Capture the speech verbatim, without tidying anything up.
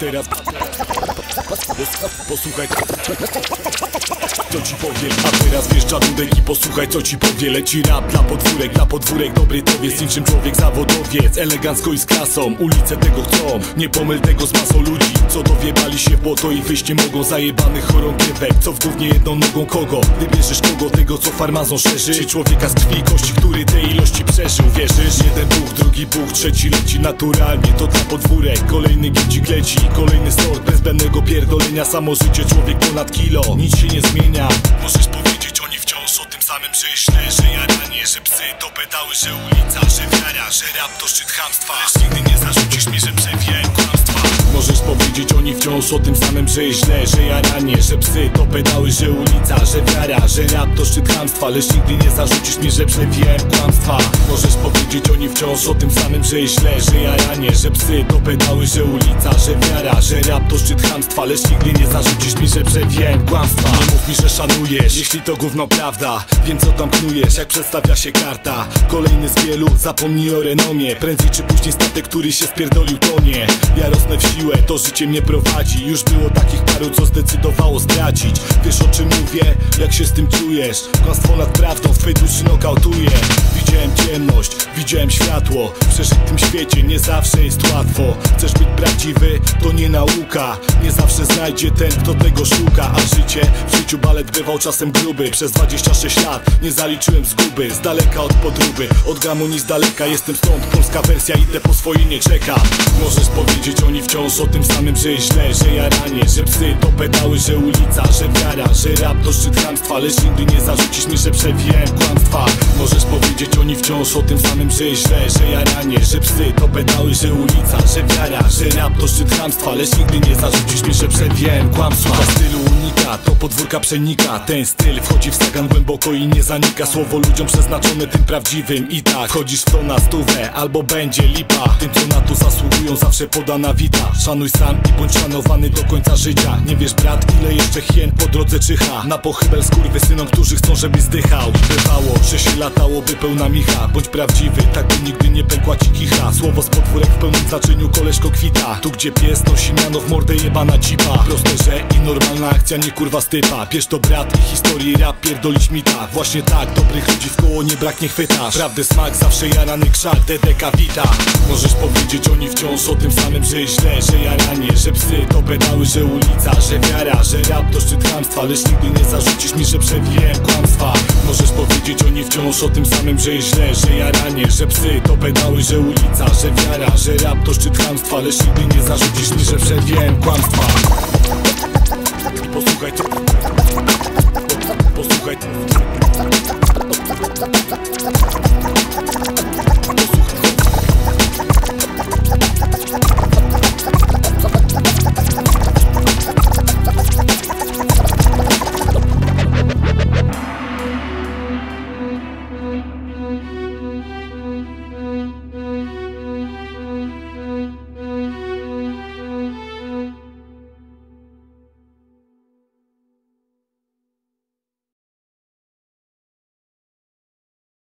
teraz posłuchaj, co ci powiem. A teraz wjeżdża Dudek i posłuchaj, co ci powie. Leci rap dla podwórek, dla podwórek dobry towiec. Niczym człowiek zawodowiec, elegancko i z klasą. Ulice tego chcą, nie pomyl tego z masą ludzi, co dowiebali się w błoto i wyjść nie mogą. Zajebanych chorągiewek, co w gównie jedną nogą kogo. Ty bierzesz kogo, tego co farmazon szerzy, czy człowieka z krwi i kości, który tej ilości przeżył. Wierzysz? Jeden buch, drugi buch, trzeci leci naturalnie. To dla podwórek, kolejny gimcik leci. Kolejny sort bez zbędnego pierdolenia. Samo życie, człowiek ponad kilo, nic się nie zmienia. Możesz powiedzieć, oni wciąż o tym samym, że źle, że jaranie, że psy to pedały, że ulica, że wiara, że rap to szczyt chamstwa. Lecz nigdy nie zarzucisz mi, że przewijałem kłamstwa. Możesz powiedzieć, oni wciąż o tym samym, że źle, że jaranie, że psy to pedały, że ulica, że wiara, że rap to szczyt chamstwa. Lecz nigdy nie zarzucisz mi, że przewijałem kłamstwa. Możesz powiedzieć, oni wciąż o tym samym, że źle, że jaranie, że psy to pedały, że ulica, że wiara, że rap to szczyt chamstwa. Lecz nigdy nie zarzucisz mi, że przewijałem kłamstwa. Nie mów mi, że szanujesz, jeśli to gówno prawda. Wiem co tam knujesz, jak przedstawia się karta. Kolejny z wielu, zapomnij o renomie. Prędzej czy później statek, który się spierdolił, tonie. Ja rosnę w siłę, to życie mnie prowadzi. Już było takich paru, co zdecydowało zdradzić. Wiesz o czym mówię, jak się z tym czujesz. Kłamstwo nad prawdą w twej duszy nokautuje. Widziałem ciemność, widziałem światło. Przeżyć w tym świecie nie zawsze jest łatwo. Chcesz być prawdziwy, to nie nauka. Nie zawsze znajdzie ten, kto tego szuka. A życie, w życiu balet bywał czasem gruby. Przez dwadzieścia sześć lat nie zaliczyłem zguby. Z daleka od podróby, od gamonii z daleka. Jestem stąd, polska wersja, idę po swoje, nie czekam. Możesz powiedzieć, oni wciąż o tym samym, że źle, że jaranie, że psy to pedały, że ulica, że wiara, że rap to szczyt chamstwa. Lecz nigdy nie zarzucisz mi, że przewijałem kłamstwa. Możesz powiedzieć, oni wciąż o tym samym, że źle, że jaranie, że psy to pedały, że ulica, że wiara, że rap to szczyt chamstwa. Lecz nigdy nie zarzucisz mi, że przewijałem kłamstwa. Stylu unika, to podwórka przenika. Ten styl wchodzi w stagan głęboko i nie zanika. Słowo ludziom przeznaczone, tym prawdziwym. I tak wchodzisz w to na stówę, albo będzie lipa. Tym co na to zasługują zawsze podana wita. Szanuj sam i bądź szanowany do końca życia. Nie wiesz brat, ile jeszcze hien po drodze czyha. Na pochybel skurwysynom, którzy chcą, żebyś zdychał. I bywało, że się latałoby pełna micha. Bądź prawdziwy, tak by nigdy nie pękła ci kicha. Słowo z podwórek w pełnym znaczeniu, koleżko kwita. Tu gdzie pies nosi miano, w mordę jebana cipa. Proste, że i normalna akcja, nie kurwa stypa. Bierz to brat i historii rap pierdolić mita. Właśnie tak, dobrych ludzi w koło nie braknie chwytasz. Prawdy smak, zawsze jarany krzak, D D K wita. Możesz powiedzieć, oni wciąż o tym samym, że źle, że jaranie, że psy to pedały, że ulica, że wiara, że rap to szczyt chamstwa. Lecz nigdy nie zarzucisz mi, że przewijałem kłamstwa. Możesz powiedzieć, oni wciąż o tym samym, że źle, że jaranie, że psy to pedały, że ulica, że wiara, że rap to szczyt chamstwa. Lecz nigdy nie zarzucisz mi, że przewijałem kłamstwa. Posłuchaj to. Posłuchaj to.